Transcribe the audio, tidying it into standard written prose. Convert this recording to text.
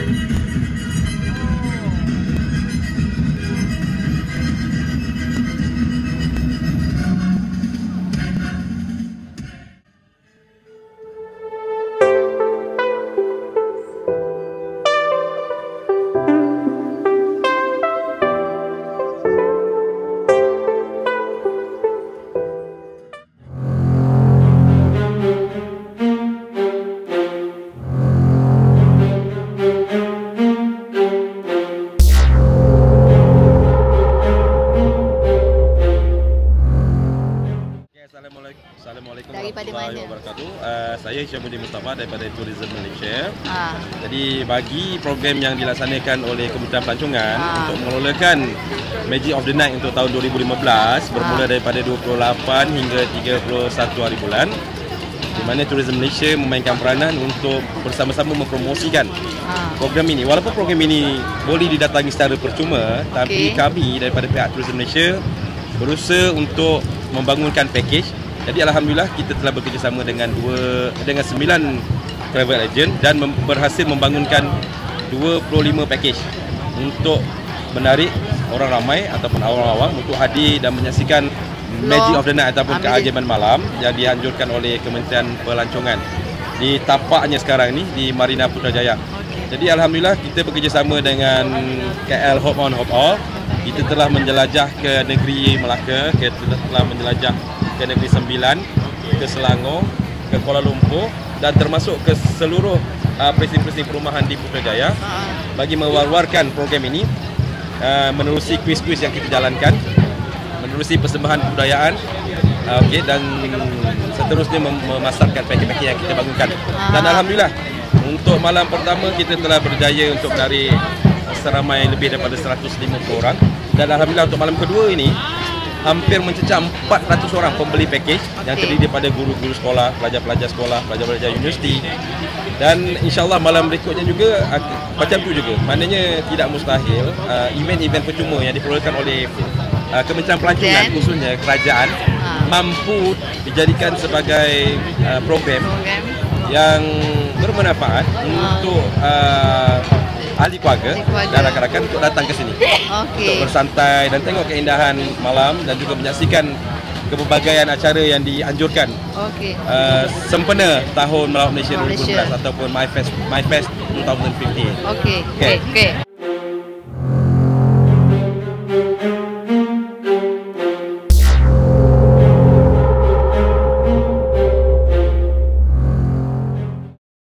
Assalamualaikum warahmatullahi wabarakatuh. Saya Syamuddin Mustafa daripada Tourism Malaysia. Jadi bagi program yang dilaksanakan oleh Kementerian Pelancongan untuk mengelolakan Magic of the Night untuk tahun 2015 bermula daripada 28 hingga 31 hari bulan, di mana Tourism Malaysia memainkan peranan untuk bersama-sama mempromosikan program ini. Walaupun program ini boleh didatangi secara percuma, tapi kami daripada pihak Tourism Malaysia berusaha untuk membangunkan package. Jadi alhamdulillah kita telah bekerjasama dengan 9 travel agent dan berhasil membangunkan 25 package untuk menarik orang ramai ataupun awam-awam untuk hadir dan menyaksikan Magic of the Night ataupun keajaiban malam yang dianjurkan oleh Kementerian Pelancongan di tapaknya sekarang ni di Marina Putrajaya. Jadi alhamdulillah kita bekerjasama dengan KL Hop On Hop Off. Kita telah menjelajah ke negeri Melaka, kita telah menjelajah ke Negeri Sembilan, ke Selangor, ke Kuala Lumpur dan termasuk ke seluruh presin-presin perumahan di Putrajaya bagi mewar-warkan program ini, menerusi kuis-kuis yang kita jalankan, menerusi persembahan kebudayaan, dan seterusnya memasarkan package-package yang kita bangunkan. Dan alhamdulillah untuk malam pertama kita telah berjaya untuk menarik seramai lebih daripada 150 orang, dan alhamdulillah untuk malam kedua ini hampir mencecah 400 orang pembeli package yang terdiri daripada guru-guru sekolah, pelajar-pelajar sekolah, pelajar-pelajar universiti, dan insyaAllah malam berikutnya juga macam tu juga. Maknanya tidak mustahil event-event percuma yang diperolehkan oleh Kementerian Pelancongan, khususnya kerajaan, mampu dijadikan sebagai program yang bermanfaat untuk ahli keluarga dan rakan-rakan untuk datang ke sini untuk bersantai dan tengok keindahan malam dan juga menyaksikan kepelbagaian acara yang dianjurkan sempena Tahun Melawat Malaysia 2015 ataupun MyFest 2015.